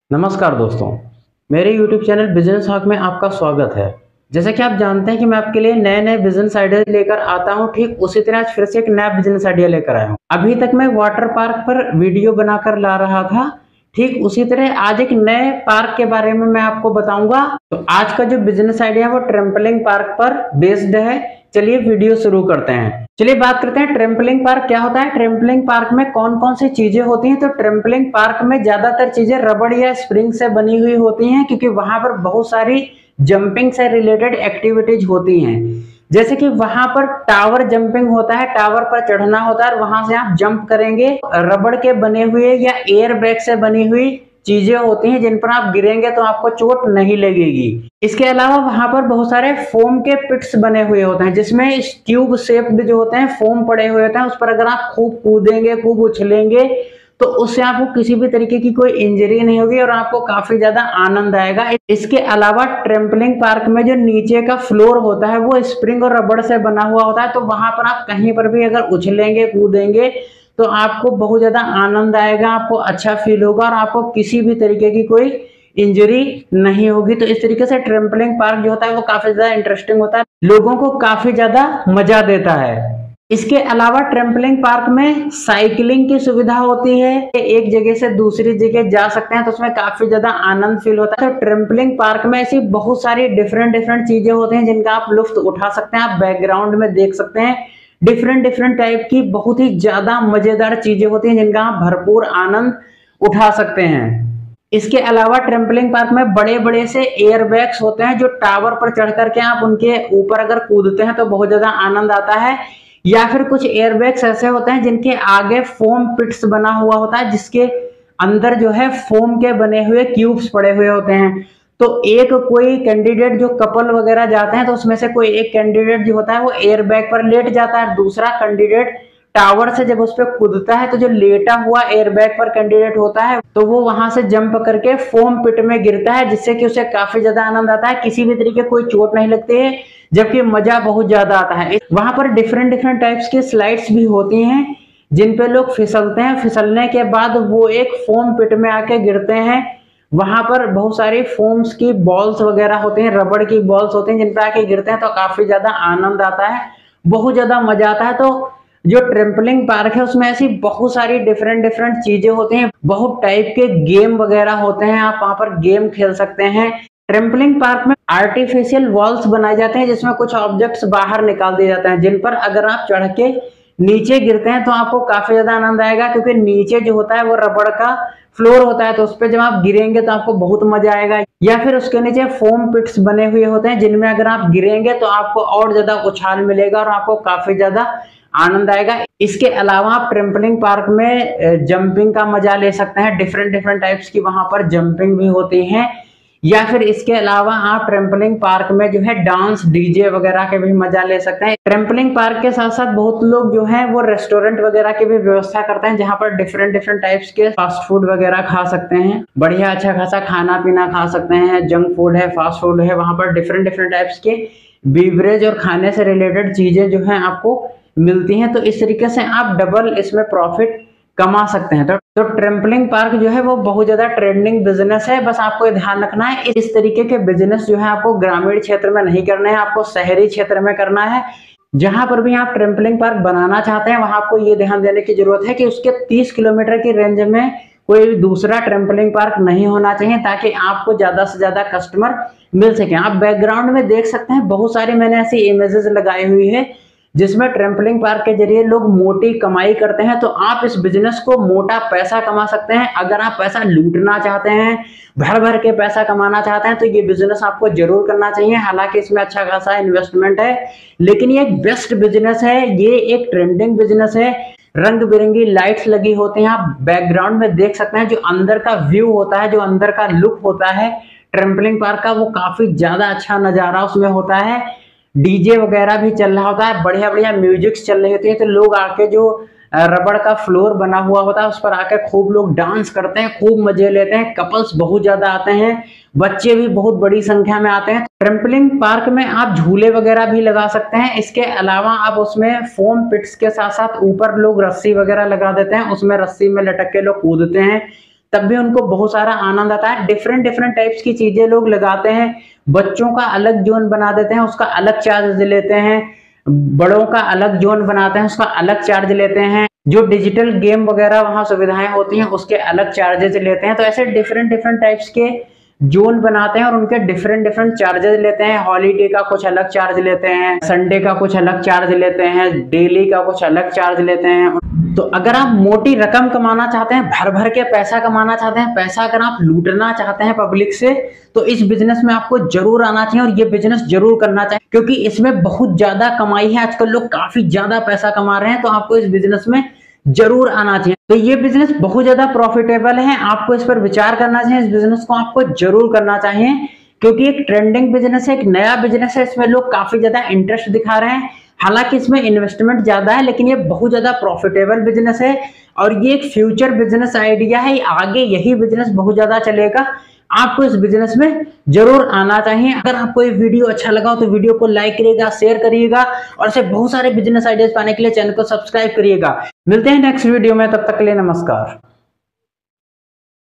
नमस्कार दोस्तों, मेरे YouTube चैनल बिजनेस हॉक में आपका स्वागत है। जैसा कि आप जानते हैं कि मैं आपके लिए नए-नए बिजनेस आइडिया लेकर आता हूं, ठीक उसी तरह आज फिर से एक नया बिजनेस आइडिया लेकर आया हूं। अभी तक मैं वाटर पार्क पर वीडियो बनाकर ला रहा था, ठीक उसी तरह आज एक नए पार्क के बारे में मैं आपको बताऊंगा। तो आज का जो बिजनेस आइडिया है वो ट्रैम्पोलिन पार्क पर बेस्ड है। चलिए वीडियो शुरू करते हैं। चलिए बात करते हैं ट्रैम्पोलिन पार्क क्या होता है, ट्रैम्पोलिन पार्क में कौन कौन सी चीजें होती हैं। तो ट्रैम्पोलिन पार्क में ज्यादातर चीजें रबड़ या स्प्रिंग से बनी हुई होती हैं, क्योंकि वहां पर बहुत सारी जंपिंग से रिलेटेड एक्टिविटीज होती हैं। जैसे कि वहां पर टावर जंपिंग होता है, टावर पर चढ़ना होता है और वहां से आप जंप करेंगे। रबड़ के बने हुए या एयर बैग से बनी हुई चीजें होती हैं जिन पर आप गिरेंगे तो आपको चोट नहीं लगेगी। इसके अलावा वहां पर बहुत सारे फोम के पिट्स बने हुए होते हैं, जिसमें ट्यूब शेप्ड जो होते हैं फोम पड़े हुए होते हैं। उस पर अगर आप खूब कूदेंगे, खूब उछलेंगे तो उससे आपको किसी भी तरीके की कोई इंजरी नहीं होगी और आपको काफी ज्यादा आनंद आएगा। इसके अलावा ट्रैम्पोलिन पार्क में जो नीचे का फ्लोर होता है वो स्प्रिंग और रबड़ से बना हुआ होता है, तो वहां पर आप कहीं पर भी अगर उछलेंगे, कूदेंगे तो आपको बहुत ज्यादा आनंद आएगा, आपको अच्छा फील होगा और आपको किसी भी तरीके की कोई इंजरी नहीं होगी। तो इस तरीके से ट्रैम्पोलिन पार्क जो होता है वो काफी ज्यादा इंटरेस्टिंग होता है, लोगों को काफी ज्यादा मजा देता है। इसके अलावा ट्रैम्पोलिन पार्क में साइकिलिंग की सुविधा होती है, एक जगह से दूसरी जगह जा सकते हैं, तो उसमें काफी ज्यादा आनंद फील होता है। तो ट्रैम्पोलिन पार्क में ऐसी बहुत सारी डिफरेंट चीजें होती हैं जिनका आप लुत्फ उठा सकते हैं। आप बैकग्राउंड में देख सकते हैं डिफरेंट टाइप की बहुत ही ज्यादा मजेदार चीजें होती हैं जिनका आप भरपूर आनंद उठा सकते हैं। इसके अलावा ट्रैम्पोलिन पार्क में बड़े बड़े से एयर बैग्स होते हैं, जो टावर पर चढ़ करके आप उनके ऊपर अगर कूदते हैं तो बहुत ज्यादा आनंद आता है। या फिर कुछ एयर बैग्स ऐसे होते हैं जिनके आगे फोम पिट्स बना हुआ होता है, जिसके अंदर जो है फोम के बने हुए क्यूब्स पड़े हुए होते हैं। तो एक कोई कैंडिडेट जो कपल वगैरह जाते हैं तो उसमें से कोई एक कैंडिडेट जो होता है वो एयर बैग पर लेट जाता है, दूसरा कैंडिडेट टावर से जब उस पर कूदता है तो जो लेटा हुआ एयर बैग पर कैंडिडेट होता है तो वो वहां से जंप करके फोम पिट में गिरता है, जिससे कि उसे काफी ज्यादा आनंद आता है, किसी भी तरीके कोई चोट नहीं लगती है, जबकि मजा बहुत ज्यादा आता है। वहां पर डिफरेंट टाइप्स की स्लाइड्स भी होती हैं जिन पे लोग फिसलते हैं, फिसलने के बाद वो एक फोम पिट में आके गिरते हैं। वहां पर बहुत सारी फोम्स की बॉल्स वगैरह होती हैं, रबड़ की बॉल्स होती हैं जिन पे आके गिरते हैं, तो काफी ज्यादा आनंद आता है, बहुत ज्यादा मजा आता है। तो जो ट्रैम्पोलिन पार्क है उसमें ऐसी बहुत सारी डिफरेंट चीजें होती हैं, बहुत टाइप के गेम वगैरह होते हैं, आप वहां पर गेम खेल सकते हैं। ट्रैम्पोलिन पार्क में आर्टिफिशियल वॉल्स बनाए जाते हैं जिसमें कुछ ऑब्जेक्ट्स बाहर निकाल दिए जाते हैं, जिन पर अगर आप चढ़ के नीचे गिरते हैं तो आपको काफी ज्यादा आनंद आएगा, क्योंकि नीचे जो होता है वो रबड़ का फ्लोर होता है, तो उस पर जब आप गिरेंगे तो आपको बहुत मजा आएगा। या फिर उसके नीचे फोम पिट्स बने हुए होते हैं जिनमें अगर आप गिरेंगे तो आपको और ज्यादा उछाल मिलेगा और आपको काफी ज्यादा आनंद आएगा। इसके अलावा आप ट्रैम्पोलिन पार्क में जंपिंग का मजा ले सकते हैं, डिफरेंट टाइप्स की वहां पर जंपिंग भी होती है। या फिर इसके अलावा आप ट्रैम्पोलिन पार्क में जो है डांस, डीजे वगैरह के भी मजा ले सकते हैं। ट्रैम्पोलिन पार्क के साथ साथ बहुत लोग जो है वो रेस्टोरेंट वगैरह की भी व्यवस्था करते हैं, जहां पर डिफरेंट टाइप्स के फास्ट फूड वगैरह खा सकते हैं, बढ़िया अच्छा खासा खाना पीना खा सकते हैं। जंक फूड है, फास्ट फूड है, वहां पर डिफरेंट टाइप्स के बीवरेज और खाने से रिलेटेड चीजें जो है आपको मिलती हैं। तो इस तरीके से आप डबल इसमें प्रॉफिट कमा सकते हैं। तो ट्रैम्पोलिन पार्क जो है वो बहुत ज्यादा ट्रेंडिंग बिजनेस है। बस आपको ये ध्यान रखना है, इस तरीके के बिजनेस जो है आपको ग्रामीण क्षेत्र में नहीं करना है, आपको शहरी क्षेत्र में करना है। जहां पर भी आप ट्रैम्पोलिन पार्क बनाना चाहते हैं वहां आपको ये ध्यान देने की जरूरत है कि उसके 30 किलोमीटर की रेंज में कोई दूसरा ट्रैम्पोलिन पार्क नहीं होना चाहिए, ताकि आपको ज्यादा से ज्यादा कस्टमर मिल सके। आप बैकग्राउंड में देख सकते हैं बहुत सारी मैंने ऐसी इमेजेस लगाई हुई है जिसमें ट्रैम्पोलिन पार्क के जरिए लोग मोटी कमाई करते हैं। तो आप इस बिजनेस को मोटा पैसा कमा सकते हैं। अगर आप पैसा लूटना चाहते हैं, भर भर के पैसा कमाना चाहते हैं, तो ये बिजनेस आपको जरूर करना चाहिए। हालांकि इसमें अच्छा खासा इन्वेस्टमेंट है, लेकिन ये एक बेस्ट बिजनेस है, ये एक ट्रेंडिंग बिजनेस है। रंग बिरंगी लाइट्स लगी होती हैं, आप बैकग्राउंड में देख सकते हैं। जो अंदर का व्यू होता है, जो अंदर का लुक होता है ट्रैम्पोलिन पार्क का, वो काफी ज्यादा अच्छा नजारा उसमें होता है। डीजे वगैरह भी चल रहा होता है, बढ़िया म्यूजिक चल रही होती है, तो लोग आके जो रबड़ का फ्लोर बना हुआ होता है उस पर आके खूब लोग डांस करते हैं, खूब मजे लेते हैं। कपल्स बहुत ज्यादा आते हैं, बच्चे भी बहुत बड़ी संख्या में आते हैं। ट्रैम्पोलिन पार्क में आप झूले वगैरह भी लगा सकते हैं। इसके अलावा आप उसमें फोम पिट्स के साथ साथ ऊपर लोग रस्सी वगैरह लगा देते हैं, उसमें रस्सी में लटक के लोग कूदते हैं। तब भी उनको बहुत सारा आनंद आता है। डिफरेंट डिफरेंट टाइप्स की चीजें लोग लगाते हैं। बच्चों का अलग जोन बना देते हैं, उसका अलग चार्ज लेते हैं। बड़ों का अलग जोन बनाते हैं, उसका अलग चार्ज लेते हैं। जो डिजिटल गेम वगैरह वहां सुविधाएं होती हैं उसके अलग चार्जेस लेते हैं। तो ऐसे डिफरेंट डिफरेंट टाइप्स के जोन बनाते हैं और उनके डिफरेंट डिफरेंट चार्जेस लेते हैं। हॉलीडे का कुछ अलग चार्ज लेते हैं, संडे का कुछ अलग चार्ज लेते हैं, डेली का कुछ अलग चार्ज लेते हैं। तो अगर आप मोटी रकम कमाना चाहते हैं, भर भर के पैसा कमाना चाहते हैं, पैसा अगर आप लूटना चाहते हैं पब्लिक से, तो इस बिजनेस में आपको जरूर आना चाहिए और ये बिजनेस जरूर करना चाहिए, क्योंकि इसमें बहुत ज्यादा कमाई है। आजकल लोग काफी ज्यादा पैसा कमा रहे हैं, तो आपको इस बिजनेस में जरूर आना चाहिए। तो ये बिजनेस बहुत ज्यादा प्रॉफिटेबल है, आपको इस पर विचार करना चाहिए। इस बिजनेस को आपको जरूर करना चाहिए, क्योंकि एक ट्रेंडिंग बिजनेस है, एक नया बिजनेस है। इसमें लोग काफी ज्यादा इंटरेस्ट दिखा रहे हैं। हालांकि इसमें इन्वेस्टमेंट ज्यादा है, लेकिन ये बहुत ज्यादा प्रॉफिटेबल बिजनेस है और ये एक फ्यूचर बिजनेस आइडिया है। आगे यही बिजनेस बहुत ज्यादा चलेगा। आपको इस बिजनेस में जरूर आना चाहिए। अगर आपको ये वीडियो अच्छा लगा हो तो वीडियो को लाइक करिएगा, शेयर करिएगा और ऐसे बहुत सारे बिजनेस आइडियाज पाने के लिए चैनल को सब्सक्राइब करिएगा। मिलते हैं नेक्स्ट वीडियो में, तब तक के लिए नमस्कार।